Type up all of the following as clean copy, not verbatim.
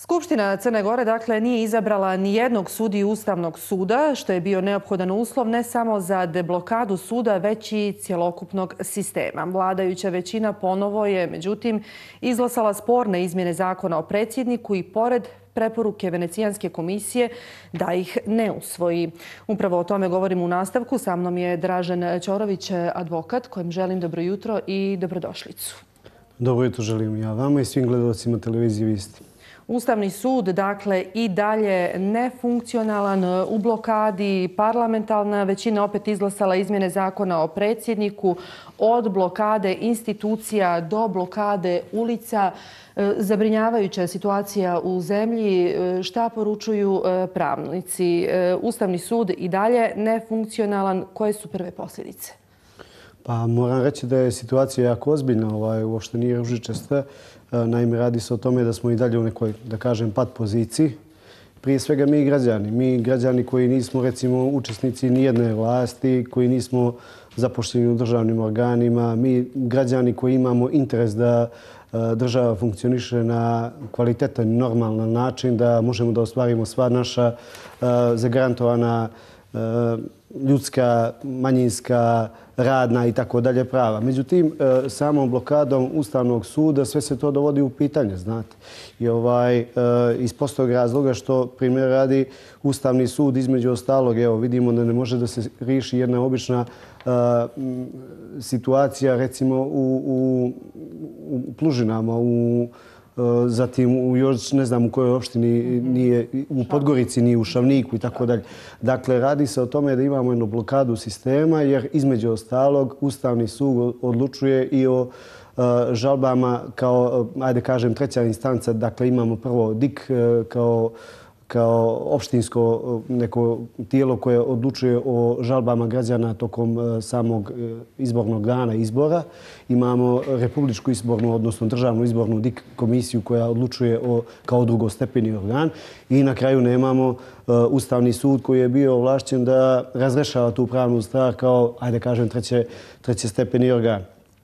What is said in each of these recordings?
Skupština Crne Gore dakle nije izabrala ni jednog sudiju Ustavnog suda, što je bio neophodan uslov ne samo za deblokadu suda, već i cjelokupnog sistema. Vladajuća većina ponovo je, međutim, izglasala sporne izmjene zakona o predsjedniku i pored preporuke Venecijanske komisije da ih ne usvoji. Upravo o tome govorim u nastavku. Sa mnom je Dražen Ćorović, advokat, kojem želim dobro jutro i dobrodošlicu. Dobro jutro želim ja vama i svim gledalcima televizije Vijesti. Ustavni sud, dakle, i dalje nefunkcionalan, u blokadi. Parlamentarna većina opet izglasala izmjene zakona o predsjedniku, od blokade institucija do blokade ulica. Zabrinjavajuća situacija u zemlji. Šta poručuju pravnici? Ustavni sud i dalje nefunkcionalan. Koje su prve posljedice? Pa moram reći da je situacija jako ozbiljna, uopšte nije ružičasta. Naime, radi se o tome da smo i dalje u nekoj, da kažem, pad poziciji. Prije svega mi građani koji nismo, recimo, učesnici nijedne vlasti, koji nismo zaposleni u državnim organima, mi građani koji imamo interes da država funkcioniše na kvalitetan i normalan način, da možemo da ostvarimo sva naša zagarantovana ljudska, manjinska, radna i tako dalje prava. Međutim, samom blokadom Ustavnog suda sve se to dovodi u pitanje, znate. I iz prostog razloga što, primjer radi, Ustavni sud između ostalog, evo vidimo da ne može da se riješi jedna obična situacija, recimo u Plužinama, zatim u još ne znam u kojoj opštini nije, u Podgorici nije, u Šavniku i tako dalje. Dakle, radi se o tome da imamo jednu blokadu sistema jer između ostalog Ustavni sud odlučuje i o žalbama kao, ajde kažem, treća instanca. Dakle, imamo prvo DIK kao opštinsko neko tijelo koje odlučuje o žalbama građana tokom samog izbornog dana izbora. Imamo Republičku izbornu, odnosno Državnu izbornu DIK komisiju koja odlučuje kao drugostepeni organ. I na kraju nemamo Ustavni sud koji je bio ovlašćen da razrešava tu pravnu stvar kao, ajde kažem, trećestepeni organ.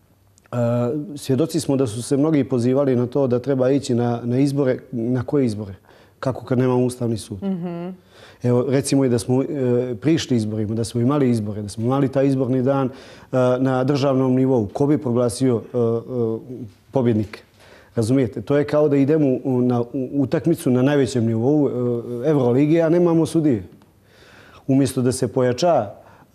Svjedoci smo da su se mnogi pozivali na to da treba ići na izbore. Na koje izbore? Kako kad nemamo Ustavni sud? Evo, recimo i da smo prišli izborima, da smo imali izbore, da smo imali taj izborni dan na državnom nivou. Ko bi proglasio pobjednike? Razumijete? To je kao da idemo na utakmicu na najvećem nivou Evrolige, a nemamo sudije. Umjesto da se pojača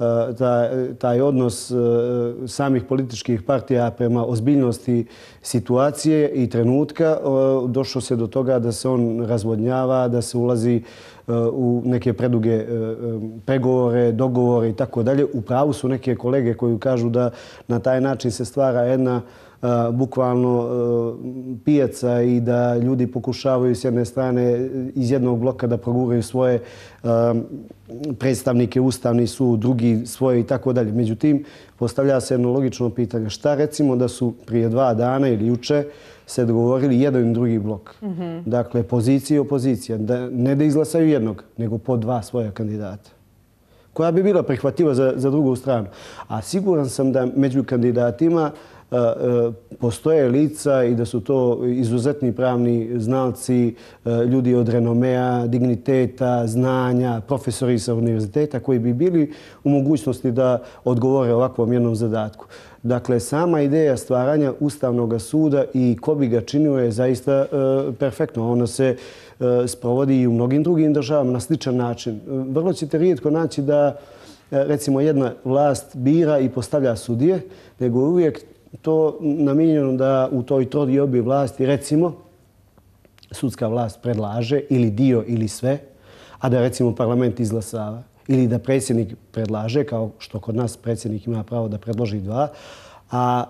taj odnos samih političkih partija prema ozbiljnosti situacije i trenutka, došlo se do toga da se on razvodnjava, da se ulazi u neke preduge pregovore, dogovore i tako dalje. U pravu su neke kolege koji kažu da na taj način se stvara jedna bukvalno pijaca i da ljudi pokušavaju s jedne strane iz jednog bloka da proguraju svoje predstavnike, Ustavni sud, drugi svoje i tako dalje. Međutim, postavlja se jedno logično pitanje. Šta recimo da su prije 2 dana ili juče se dogovorili jedan i drugi blok? Dakle, pozicija i opozicija. Ne da izglasaju jednog, nego po 2 svoja kandidata. Koja bi bila prihvatljiva za drugu stranu. A siguran sam da među kandidatima postoje lica i da su to izuzetni pravni znalci, ljudi od renomea, digniteta, znanja, profesori sa univerziteta koji bi bili u mogućnosti da odgovore ovakvom jednom zadatku. Dakle, sama ideja stvaranja Ustavnog suda i ko bi ga činio je zaista perfektno. Ona se sprovodi i u mnogim drugim državama na sličan način. Vrlo ćete rijetko naći da, recimo, jedna vlast bira i postavlja sudije, nego uvijek to namijenjeno da u toj trodiobi vlasti, recimo, sudska vlast predlaže ili dio ili sve, a da, recimo, parlament izglasava. Ili da predsjednik predlaže, kao što kod nas predsjednik ima pravo da predloži 2, a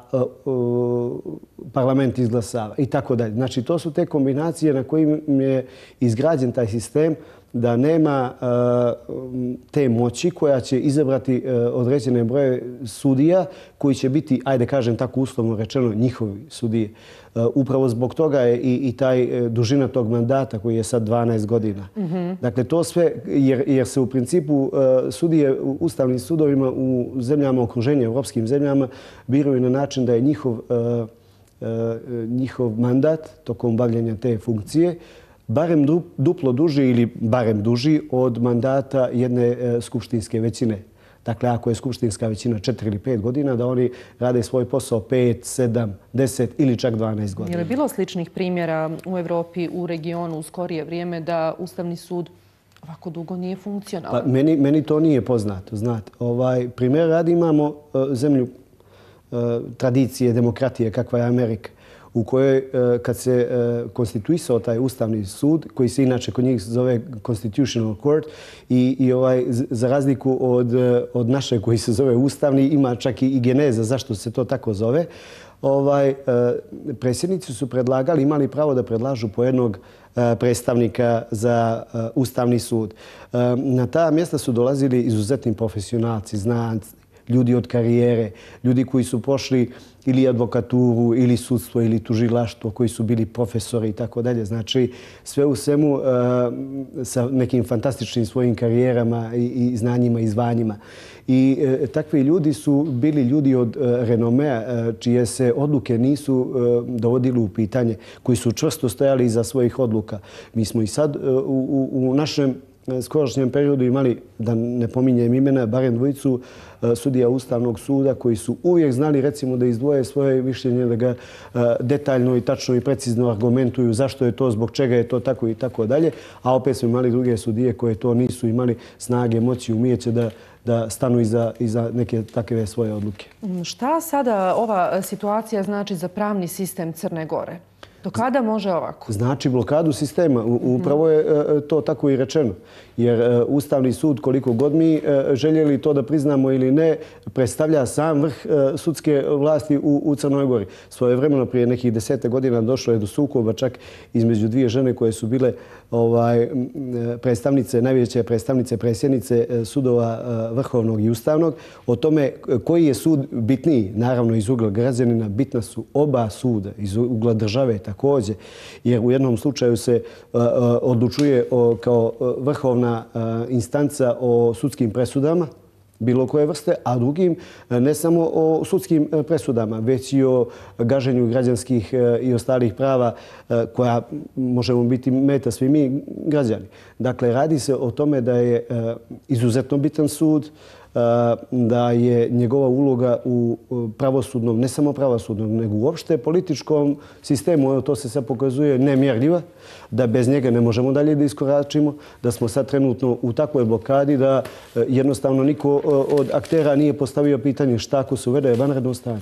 parlament izglasava i tako dalje. Znači, to su te kombinacije na kojim je izgrađen taj sistem da nema te moći koja će izabrati određene broje sudija koji će biti, ajde kažem tako uslovno rečeno, njihovi sudije. Upravo zbog toga je i taj dužina tog mandata koji je sad 12 godina. Dakle, to sve, jer se u principu sudije u ustavnim sudovima u zemljama okruženja, evropskim zemljama, biraju na način da je njihov mandat tokom bavljenja te funkcije barem duplo duži ili barem duži od mandata jedne skupštinske većine. Dakle, ako je skupštinska većina 4 ili 5 godina, da oni rade svoj posao 5, 7, 10 ili čak 12 godina. Je li bilo sličnih primjera u Evropi, u regionu u skorije vrijeme da Ustavni sud ovako dugo nije funkcionalan? Pa, meni to nije poznato. Znate, primjer radi imamo zemlju tradicije, demokratije kakva je Amerika, u kojoj kad se konstituisao taj Ustavni sud, koji se inače kod njih zove Constitutional Court, i za razliku od naše koji se zove Ustavni, ima čak i geneza zašto se to tako zove, predsjednici su predlagali, imali pravo da predlažu po jednog predstavnika za Ustavni sud. Na ta mjesta su dolazili izuzetni profesionalci, znanci, ljudi od karijere, ljudi koji su pošli ili advokaturu, ili sudstvo, ili tužilaštvo, koji su bili profesori i tako dalje. Znači, sve u svemu sa nekim fantastičnim svojim karijerama i znanjima i zvanjima. I takvi ljudi su bili ljudi od renomea, čije se odluke nisu dovodili u pitanje, koji su čvrsto stojali iza svojih odluka. Mi smo i sad u našem skorošnjem periodu imali, da ne pominjem imena, barem dvojicu sudija Ustavnog suda koji su uvijek znali, recimo, da izdvoje svoje mišljenje, da ga detaljno i tačno i precizno argumentuju zašto je to, zbog čega je to tako i tako dalje. A opet smo imali druge sudije koje to nisu imali snage, moći, umijeće da stanu iza neke takve svoje odluke. Šta sada ova situacija znači za pravni sistem Crne Gore? Do kada može ovako? Znači blokadu sistema. Upravo je to tako i rečeno. Jer Ustavni sud, koliko god mi željeli to da priznamo ili ne, predstavlja sam vrh sudske vlasti u Crnoj Gori. Svojevremeno prije nekih 10 godina došlo je do sukoba čak između dvije žene koje su bile predstavnice, najveće predstavnice, predsjednice sudova Vrhovnog i Ustavnog. O tome koji je sud bitniji, naravno iz ugla građanina, bitna su oba suda, iz ugla države također. Jer u jednom slučaju se odlučuje kao vrhovna instanca o sudskim presudama, bilo koje vrste, a drugim ne samo o sudskim presudama, već i o gaženju građanskih i ostalih prava koja možemo biti meta svi mi građani. Dakle, radi se o tome da je izuzetno bitan sud, da je njegova uloga u pravosudnom, ne samo pravosudnom, nego uopšte političkom sistemu, to se sad pokazuje, nemjerljiva, da bez njega ne možemo dalje da iskoračimo, da smo sad trenutno u takvoj blokadi da jednostavno niko od aktera nije postavio pitanje šta ako se uvede vanredno stanje.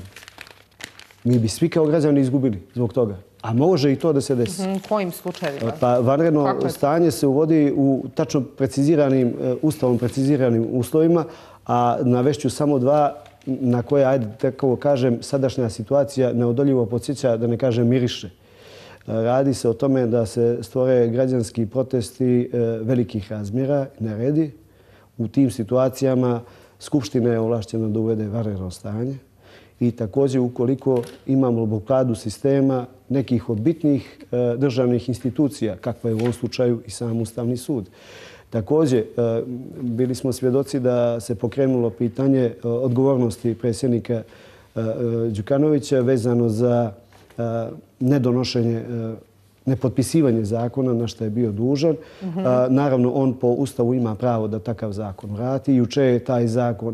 Mi bi svi kao građani izgubili zbog toga. A može i to da se desi. Kojim slučajevima? Pa vanredno stanje se uvodi u tačno preciziranim, ustavom preciziranim uslovima, a navešću samo dva na koje, ajde tako kažem, sadašnja situacija neodoljivo podsjeća, da ne kažem miriše. Radi se o tome da se stvore građanski protesti velikih razmjera, naredi. U tim situacijama Skupština je ovlašćena da uvede vanredno stanje. I također, ukoliko imamo blokadu sistema nekih od bitnih državnih institucija, kakva je u ovom slučaju i sam Ustavni sud. Također, bili smo svjedoci da se pokrenulo pitanje odgovornosti predsjednika Đukanovića vezano za nedonošenje, nepotpisivanje zakona na što je bio dužan. Naravno, on po Ustavu ima pravo da takav zakon vrati. Juče je taj zakon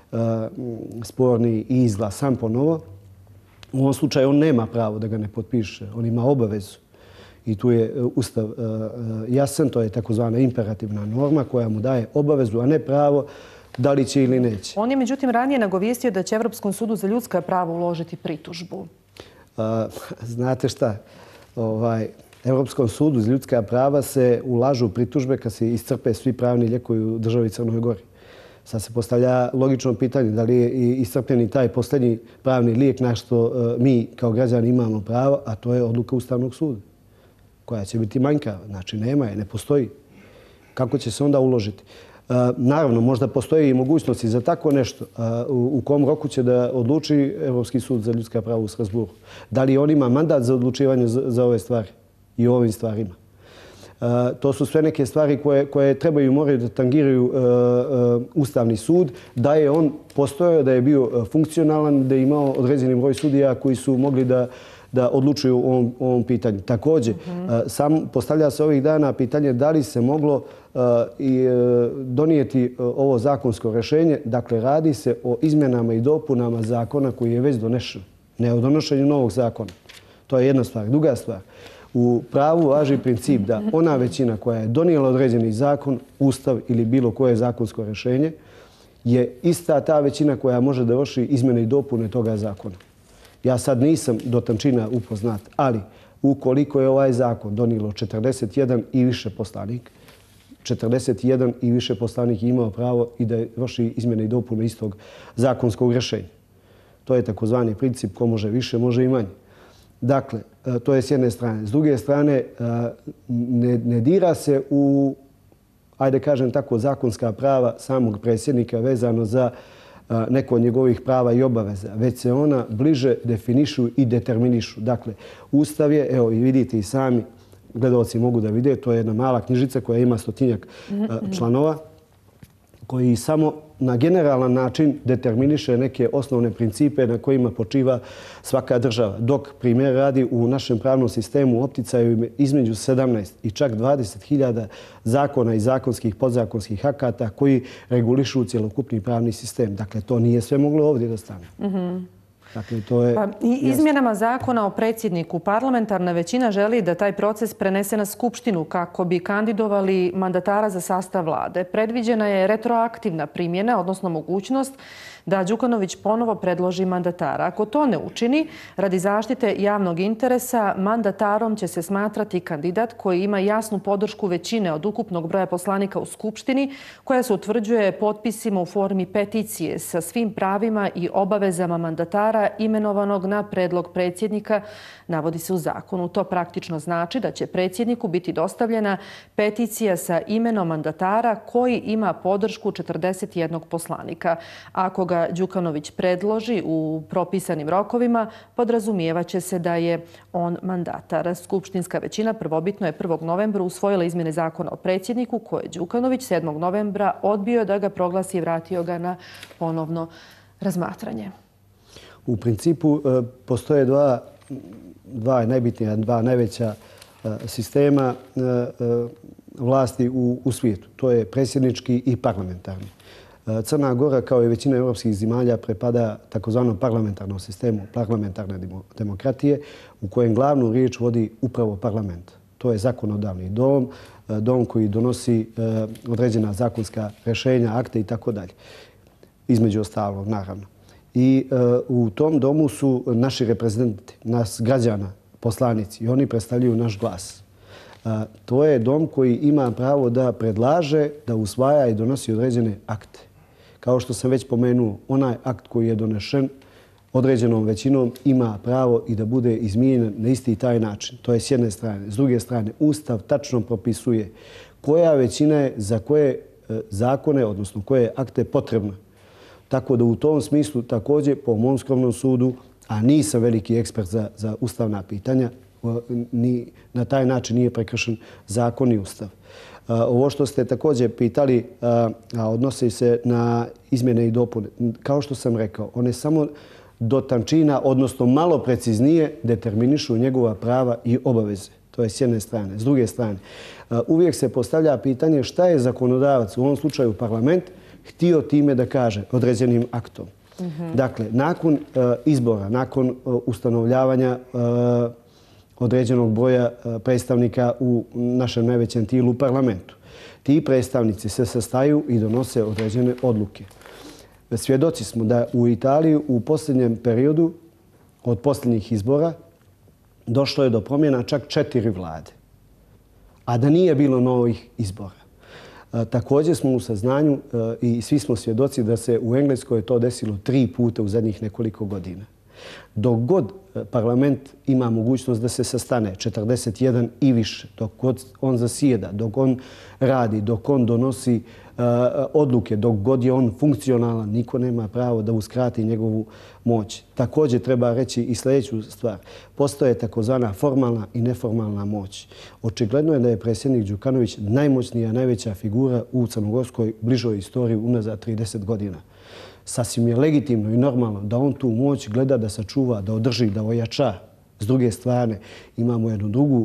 sporni i izglasan ponovo. U ovom slučaju on nema pravo da ga ne potpiše. On ima obavezu. I tu je Ustav jasan, to je takozvana imperativna norma koja mu daje obavezu, a ne pravo da li će ili neće. On je međutim ranije nagovijestio da će Evropskom sudu za ljudska prava uložiti pritužbu. Znate šta? Evropskom sudu za ljudska prava se ulažu pritužbe kad se iscrpe svi pravni lijekovi u državi Crnoj Gori. Sad se postavlja logično pitanje da li je iscrpljen i taj posljednji pravni lijek na što mi kao građani imamo pravo, a to je odluka Ustavnog suda, koja će biti manjkava. Znači, nema je, ne postoji. Kako će se onda uložiti? Naravno, možda postoji i mogućnosti za tako nešto. U kom roku će da odluči Evropski sud za ljudska prava u Strasburu? Da li on ima mandat za odlučivanje za ove stvari i o ovim stvarima? To su sve neke stvari koje trebaju, moraju da tangiraju Ustavni sud, da je on postojao, da je bio funkcionalan, da je imao određeni broj sudija koji su mogli da odlučuju o ovom pitanju. Također, postavlja se ovih dana pitanje da li se moglo donijeti ovo zakonsko rješenje. Dakle, radi se o izmjenama i dopunama zakona koji je već donešen. Ne o donošenju novog zakona. To je jedna stvar. Druga stvar, u pravu važi princip da ona većina koja je donijela određeni zakon, ustav ili bilo koje zakonsko rješenje je ista ta većina koja može da vrši izmjene i dopune toga zakona. Ja sad nisam do tančina upoznat, ali ukoliko je ovaj zakon donijelo 41 i više poslanik, 41 i više poslanik imao pravo i da vrši izmjene i dopune istog zakonskog rješenja. To je takozvani princip ko može više, može i manje. Dakle, to je s jedne strane. S druge strane, ne dira se u, ajde kažem tako, zakonska prava samog predsjednika vezano za neko od njegovih prava i obaveza, već se ona bliže definišu i determinišu. Dakle, Ustav je, evo i vidite i sami, gledalci mogu da vide, to je jedna mala knjižica koja ima 100-tinjak članova, koji samo na generalan način determiniše neke osnovne principe na kojima počiva svaka država. Dok, primjer radi, u našem pravnom sistemu opticaju između 17 i čak 20.000 zakona i zakonskih, podzakonskih akata koji regulišu cjelokupni pravni sistem. Dakle, to nije sve moglo ovdje da stane. Dakle, to je izmjenama zakona o predsjedniku parlamentarna većina želi da taj proces prenese na Skupštinu kako bi kandidovali mandatara za sastav vlade. Predviđena je retroaktivna primjena, odnosno mogućnost da Đukanović ponovo predloži mandatara. Ako to ne učini, radi zaštite javnog interesa, mandatarom će se smatrati kandidat koji ima jasnu podršku većine od ukupnog broja poslanika u Skupštini, koja se utvrđuje potpisima u formi peticije sa svim pravima i obavezama mandatara imenovanog na predlog predsjednika, navodi se u zakonu. To praktično znači da će predsjedniku biti dostavljena peticija sa imenom mandatara koji ima podršku 41 poslanika. Ako ga Đukanović predloži u propisanim rokovima, podrazumijevaće se da je on mandatar. Skupštinska većina prvobitno je 1. novembra usvojila izmjene zakona o predsjedniku koje Đukanović 7. novembra odbio da ga proglasi i vratio ga na ponovno razmatranje. U principu postoje dva najbitnija, dva najveća sistema vlasti u svijetu. To je predsjednički i parlamentarni. Crna Gora, kao i većina evropskih zemalja, prepada takozvanom parlamentarnom sistemu parlamentarne demokratije u kojem glavnu riječ vodi upravo parlament. To je zakonodavni dom, dom koji donosi određena zakonska rješenja, akte i tako dalje. Između ostalog, naravno. I u tom domu su naši reprezentati, nas građana, poslanici, i oni predstavljaju naš glas. To je dom koji ima pravo da predlaže, da usvaja i donosi određene akte. Kao što sam već pomenuo, onaj akt koji je donešen određenom većinom ima pravo i da bude izmijenjen na isti taj način. To je s jedne strane. S druge strane, Ustav tačno propisuje koja većina je za koje zakone, odnosno koje akte potrebna. Tako da u tom smislu također po mom skromnom sudu, a nisam veliki ekspert za ustavna pitanja, ni na taj način nije prekršen zakon i Ustav. Ovo što ste također pitali, a odnosi se na izmjene i dopune. Kao što sam rekao, one samo do tančina, odnosno malo preciznije, determinišu njegova prava i obaveze. To je s jedne strane. S druge strane, uvijek se postavlja pitanje šta je zakonodavac, u ovom slučaju parlament, htio time da kaže određenim aktom. Dakle, nakon izbora, nakon ustanovljavanja određenog broja predstavnika u našem najvećem tijelu, parlamentu, ti predstavnici se sastaju i donose određene odluke. Svjedoci smo da u Italiji u posljednjem periodu od posljednjih izbora došlo je do promjena čak 4 vlade, a da nije bilo novih izbora. Također smo u saznanju i svi smo svjedoci da se u Engleskoj to desilo 3 puta u zadnjih nekoliko godina. Dok god parlament ima mogućnost da se sastane 41 i više, dok god on zasjeda, dok on radi, dok on donosi odluke, dok god je on funkcionalan, niko nema pravo da uskrati njegovu moć. Također treba reći i sljedeću stvar. Postoje takozvana formalna i neformalna moć. Očigledno je da je predsjednik Đukanović najmoćnija, najveća figura u crnogorskoj bližoj istoriji unazad 30 godina. Sasvim je legitimno i normalno da on tu moć gleda da sačuva, da održi, da ojača. S druge strane, imamo jednu drugu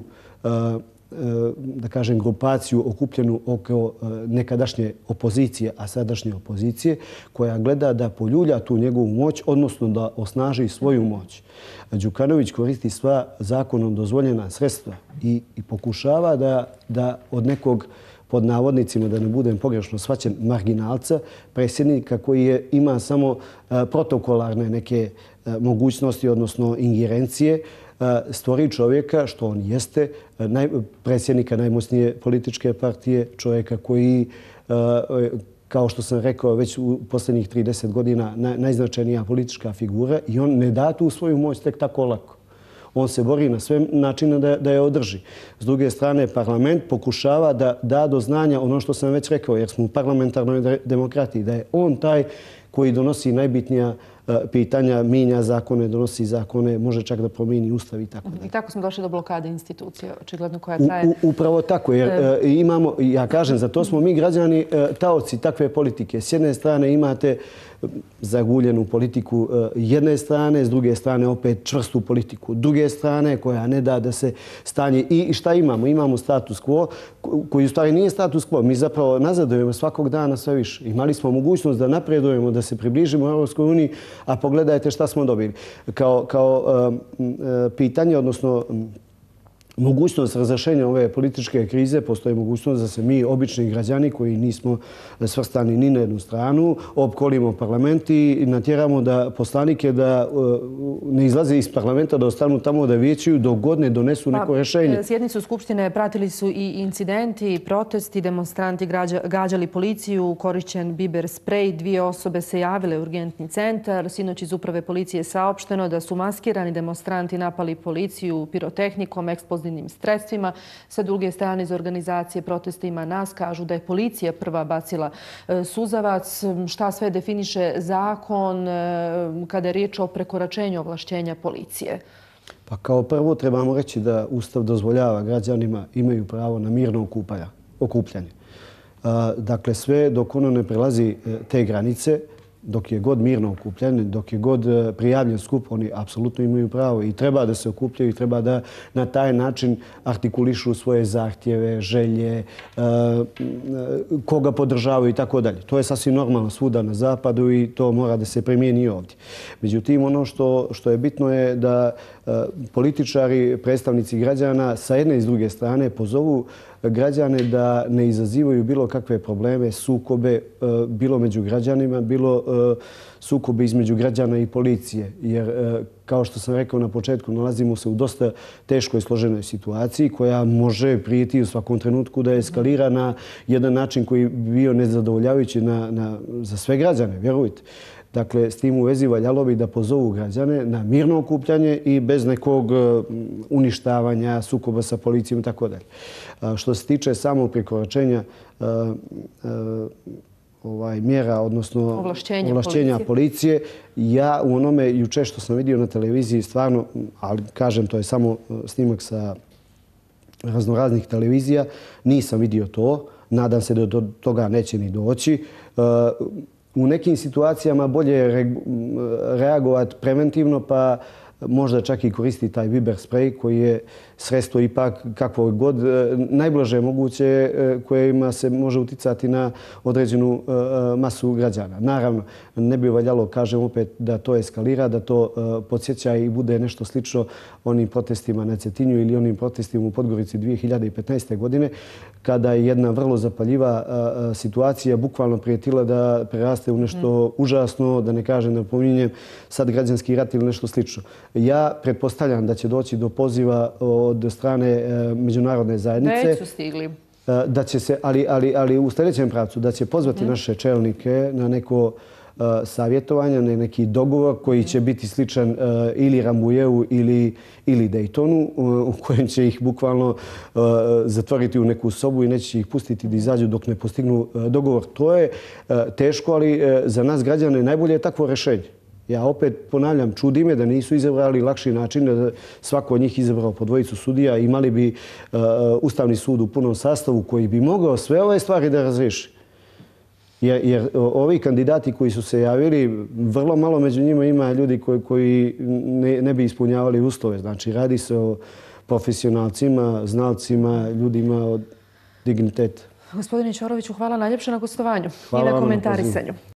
da kažem, grupaciju okupljenu oko nekadašnje opozicije, a sadašnje opozicije, koja gleda da poljulja tu njegovu moć, odnosno da osnaži svoju moć. Đukanović koristi sva zakonom dozvoljena sredstva i pokušava da od nekog, pod navodnicima, da ne budem pogrešno shvaćen, marginalca, predsjednika koji ima samo protokolarne neke mogućnosti, odnosno ingerencije, stvori čovjeka, što on jeste, predsjednika najmoćnije političke partije, čovjeka koji, kao što sam rekao, već u posljednjih 30 godina najznačajnija politička figura i on ne da tu svoju moć tek tako lako. On se bori na sve načine da je održi. S druge strane, parlament pokušava da da do znanja ono što sam već rekao, jer smo u parlamentarnoj demokratiji, da je on taj koji donosi najbitnija pitanja, mijenja zakone, donosi zakone, može čak da promijeni ustav i tako dalje. I tako smo došli do blokade institucije, očigledno koja traje. Upravo tako, jer imamo, ja kažem, za to smo mi građani taoci takve politike. S jedne strane imate zaguljenu politiku jedne strane, s druge strane opet čvrstu politiku druge strane, koja ne da se stanje... I šta imamo? Imamo status quo, koji u stvari nije status quo. Mi zapravo nazadujemo svakog dana sve više. Imali smo mogućnost da napredujemo, da se približimo Europskoj uniji, a pogledajte šta smo dobili. Kao pitanje, odnosno mogućnost razrešenja ove političke krize, postoji mogućnost da se mi, obični građani koji nismo svrstani ni na jednu stranu, opkolimo parlament i natjeramo da poslanike da ne izlaze iz parlamenta, da ostanu tamo da vijećuju dok god ne donesu neko rješenje. Sjednicu Skupštine pratili su i incidenti, protesti, demonstranti gađali policiju, korišćen biber sprej, 2 osobe se javile u urgentni centar. Sinoć iz uprave policije je saopšteno da su maskirani demonstranti napali policiju pirotehnikom, eksplozivnim sredstvima. Sa druge strane, iz organizacije protestima nas kažu da je policija prva bacila suzavac. Šta sve definiše zakon kada je riječ o prekoračenju ovlašćenja policije? Pa kao prvo trebamo reći da Ustav dozvoljava građanima, imaju pravo na mirno okupljanje. Dakle, sve dok ono ne prelazi te granice, dok je god mirno okupljanje, dok je god prijavljen skup, oni apsolutno imaju pravo i treba da se okupljaju i treba da na taj način artikulišu svoje zahtjeve, želje, koga podržavaju i tako dalje. To je sasvim normalno svuda na zapadu i to mora da se primijeni i ovdje. Međutim, ono što je bitno je da političari, predstavnici građana sa jedne i s druge strane pozovu građane da ne izazivaju bilo kakve probleme, sukobe, bilo među građanima, bilo sukobe između građana i policije. Jer, kao što sam rekao na početku, nalazimo se u dosta teškoj i složenoj situaciji koja može prijeti u svakom trenutku da eskalira na jedan način koji bi bio nezadovoljavajući za sve građane, vjerujte. Dakle, s tim u vezi valjalo bi da pozovu građane na mirno okupljanje i bez nekog uništavanja, sukoba sa policijom i tako dalje. Što se tiče samog prekoračenja mjera, odnosno ovlašćenja policije, ja u onome juče što sam vidio na televiziji stvarno, ali kažem to je samo snimak sa raznoraznih televizija, nisam vidio to. Nadam se da do toga neće ni doći. U nekim situacijama bolje je reagovati preventivno, pa možda čak i koristi taj biber sprej koji je sredstvo ipak kakvo god najblaže moguće kojima se može uticati na određenu masu građana. Naravno, ne bi valjalo, kažem opet, da to eskalira, da to podsjeća i bude nešto slično onim protestima na Cetinju ili onim protestima u Podgorici 2015. godine, kada je jedna vrlo zapaljiva situacija bukvalno prijetila da preraste u nešto užasno, da ne kažem, da pominjem sad građanski rat ili nešto slično. Ja pretpostavljam da će doći do poziva od strane međunarodne zajednice. Već su stigli. Da će se, ali u sljedećem pravcu, da će pozvati naše čelnike na neko savjetovanje, na neki dogovor koji će biti sličan ili Rambujevu ili Daytonu, u kojem će ih bukvalno zatvoriti u neku sobu i neće ih pustiti da izađu dok ne postignu dogovor. To je teško, ali za nas građane najbolje je takvo rješenje. Ja opet ponavljam, čudi me da nisu izabrali lakši način, da svako od njih izabrao po 2 sudija, imali bi Ustavni sud u punom sastavu koji bi mogao sve ove stvari da razriješi. Jer ovi kandidati koji su se javili, vrlo malo među njima ima ljudi koji ne bi ispunjavali uslove. Znači, radi se o profesionalcima, znalcima, ljudima od digniteta. Gospodine Ćoroviću, hvala najljepše na gostovanju Hvala i na vam na komentarisanju.